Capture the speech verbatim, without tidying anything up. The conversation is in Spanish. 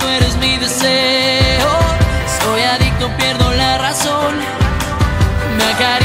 tú eres mi deseo. Soy adicto, pierdo la razón. Me acaricio